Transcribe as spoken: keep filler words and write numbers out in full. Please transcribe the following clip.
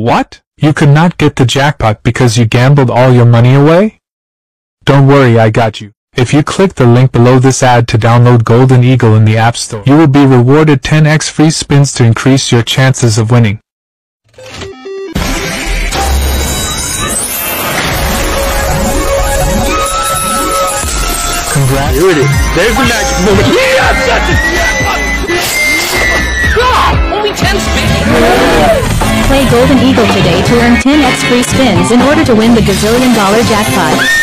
What? You could not get the jackpot because you gambled all your money away? Don't worry, I got you. If you click the link below this ad to download Golden Eagle in the App Store, you will be rewarded ten x free spins to increase your chances of winning. Congrats. Here it is. There's the magic moment. Yes, that's it! God! Only ten spins! Play Golden Eagle today to earn ten x free spins in order to win the gazillion dollar jackpot.